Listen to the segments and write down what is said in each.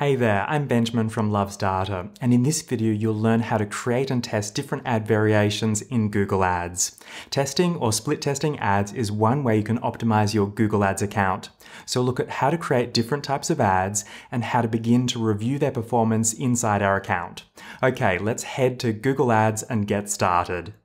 Hey there, I'm Benjamin from Loves Data, and in this video you'll learn how to create and test different ad variations in Google Ads. Testing or split testing ads is one way you can optimize your Google Ads account. So look at how to create different types of ads and how to begin to review their performance inside our account. Okay, let's head to Google Ads and get started.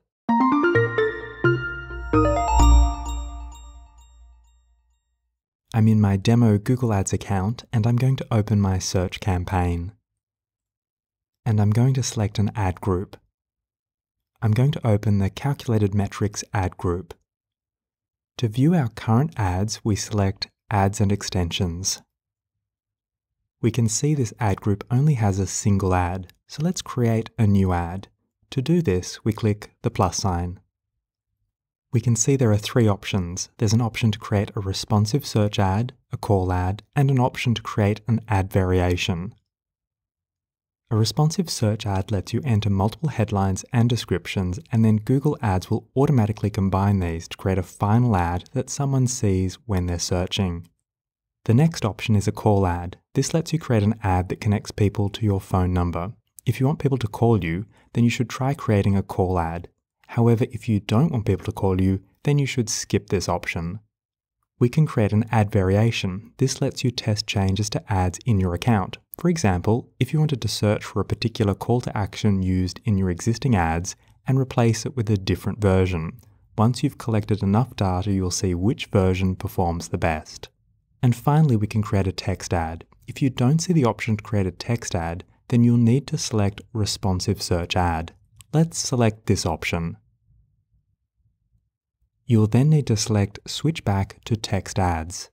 I'm in my demo Google Ads account and I'm going to open my search campaign. And I'm going to select an ad group. I'm going to open the Calculated Metrics ad group. To view our current ads, we select Ads and Extensions. We can see this ad group only has a single ad, so let's create a new ad. To do this, we click the plus sign. We can see there are three options. There's an option to create a responsive search ad, a call ad, and an option to create an ad variation. A responsive search ad lets you enter multiple headlines and descriptions, and then Google Ads will automatically combine these to create a final ad that someone sees when they're searching. The next option is a call ad. This lets you create an ad that connects people to your phone number. If you want people to call you, then you should try creating a call ad. However, if you don't want people to call you, then you should skip this option. We can create an ad variation. This lets you test changes to ads in your account. For example, if you wanted to search for a particular call to action used in your existing ads and replace it with a different version. Once you've collected enough data, you'll see which version performs the best. And finally, we can create a text ad. If you don't see the option to create a text ad, then you'll need to select Responsive Search Ad. Let's select this option. You'll then need to select Switch back to Text Ads.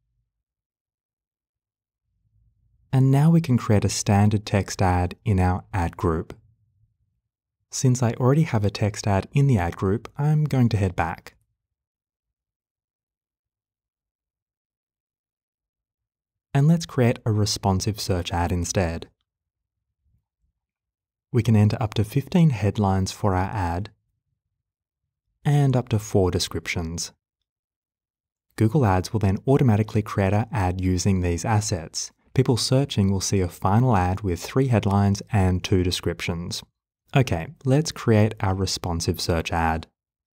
And now we can create a standard text ad in our ad group. Since I already have a text ad in the ad group, I'm going to head back. And let's create a responsive search ad instead. We can enter up to 15 headlines for our ad and up to 4 descriptions. Google Ads will then automatically create our ad using these assets. People searching will see a final ad with 3 headlines and 2 descriptions. Okay, let's create our responsive search ad.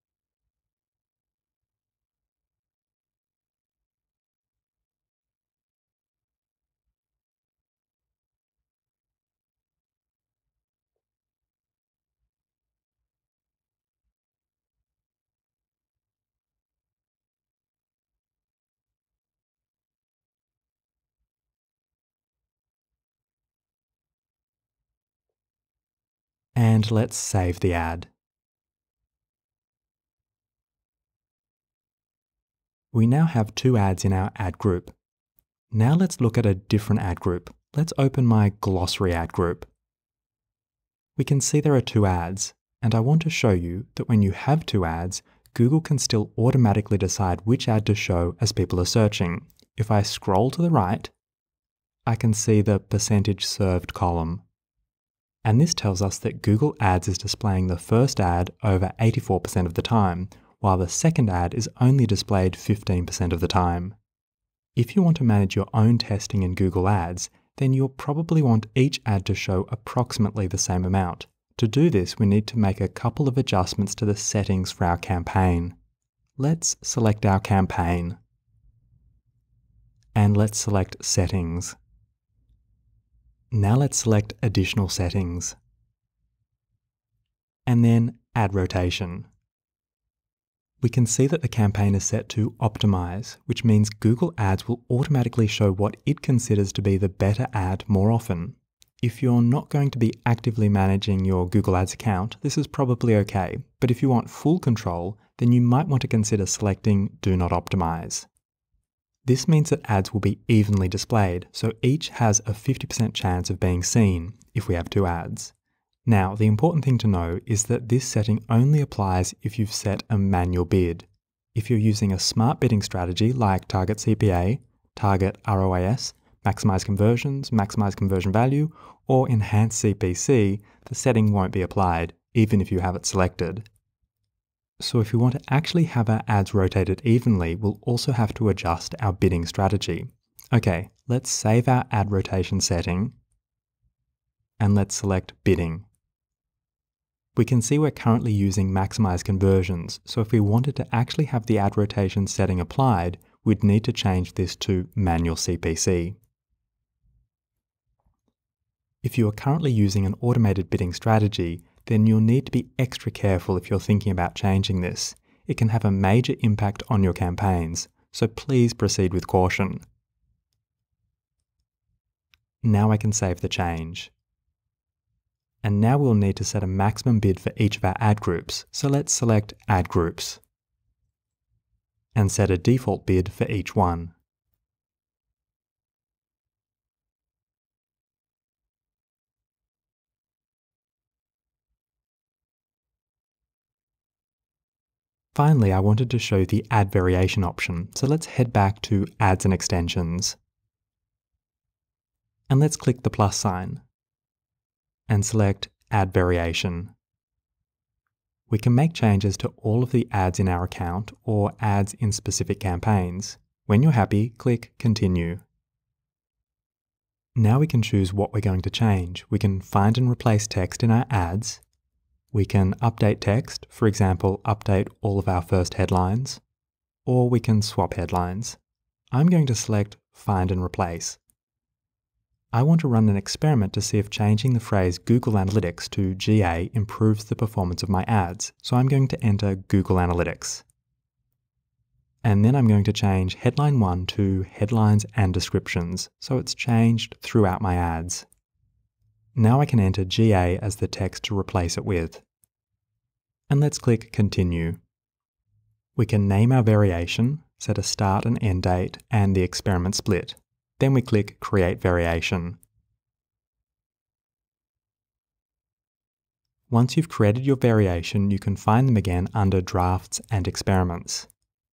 And let's save the ad. We now have 2 ads in our ad group. Now let's look at a different ad group. Let's open my glossary ad group. We can see there are 2 ads, and I want to show you that when you have 2 ads, Google can still automatically decide which ad to show as people are searching. If I scroll to the right, I can see the percentage served column. And this tells us that Google Ads is displaying the first ad over 84% of the time, while the second ad is only displayed 15% of the time. If you want to manage your own testing in Google Ads, then you'll probably want each ad to show approximately the same amount. To do this, we need to make a couple of adjustments to the settings for our campaign. Let's select our campaign. And let's select Settings. Now let's select Additional Settings. And then Ad Rotation. We can see that the campaign is set to Optimize, which means Google Ads will automatically show what it considers to be the better ad more often. If you're not going to be actively managing your Google Ads account, this is probably okay, but if you want full control, then you might want to consider selecting Do Not Optimize. This means that ads will be evenly displayed, so each has a 50% chance of being seen if we have 2 ads. Now, the important thing to know is that this setting only applies if you've set a manual bid. If you're using a smart bidding strategy like Target CPA, Target ROAS, Maximize Conversions, Maximize Conversion Value, or Enhance CPC, the setting won't be applied, even if you have it selected. So if we want to actually have our ads rotated evenly, we'll also have to adjust our bidding strategy. Okay, let's save our ad rotation setting and let's select bidding. We can see we're currently using maximize conversions, so if we wanted to actually have the ad rotation setting applied, we'd need to change this to manual CPC. If you are currently using an automated bidding strategy, then you'll need to be extra careful if you're thinking about changing this. It can have a major impact on your campaigns, so please proceed with caution. Now I can save the change. And now we'll need to set a maximum bid for each of our ad groups, so let's select Ad Groups and set a default bid for each one. Finally, I wanted to show the Add Variation option, so let's head back to Ads and Extensions. And let's click the plus sign and select Add Variation. We can make changes to all of the ads in our account or ads in specific campaigns. When you're happy, click Continue. Now we can choose what we're going to change. We can find and replace text in our ads. We can update text, for example, update all of our first headlines, or we can swap headlines. I'm going to select Find and Replace. I want to run an experiment to see if changing the phrase Google Analytics to GA improves the performance of my ads, so I'm going to enter Google Analytics. And then I'm going to change Headline 1 to Headlines and Descriptions, so it's changed throughout my ads. Now I can enter GA as the text to replace it with. And let's click Continue. We can name our variation, set a start and end date, and the experiment split. Then we click Create Variation. Once you've created your variation, you can find them again under Drafts and Experiments.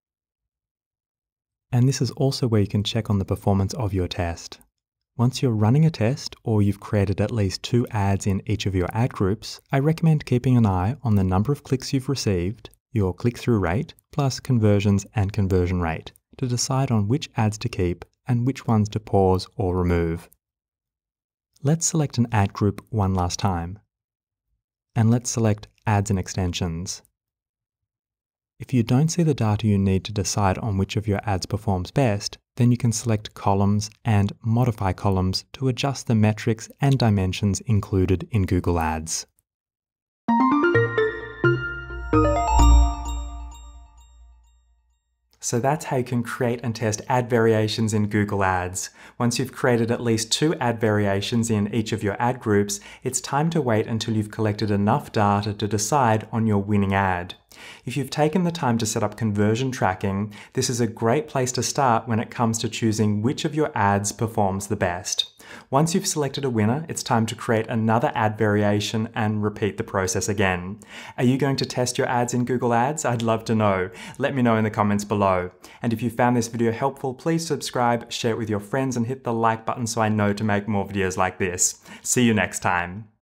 And this is also where you can check on the performance of your test. Once you're running a test, or you've created at least 2 ads in each of your ad groups, I recommend keeping an eye on the number of clicks you've received, your click-through rate, plus conversions and conversion rate, to decide on which ads to keep and which ones to pause or remove. Let's select an ad group one last time. And let's select Ads and Extensions. If you don't see the data you need to decide on which of your ads performs best, then you can select Columns and Modify Columns to adjust the metrics and dimensions included in Google Ads. So that's how you can create and test ad variations in Google Ads. Once you've created at least 2 ad variations in each of your ad groups, it's time to wait until you've collected enough data to decide on your winning ad. If you've taken the time to set up conversion tracking, this is a great place to start when it comes to choosing which of your ads performs the best. Once you've selected a winner, it's time to create another ad variation and repeat the process again. Are you going to test your ads in Google Ads? I'd love to know. Let me know in the comments below. And if you found this video helpful, please subscribe, share it with your friends, and hit the like button so I know to make more videos like this. See you next time.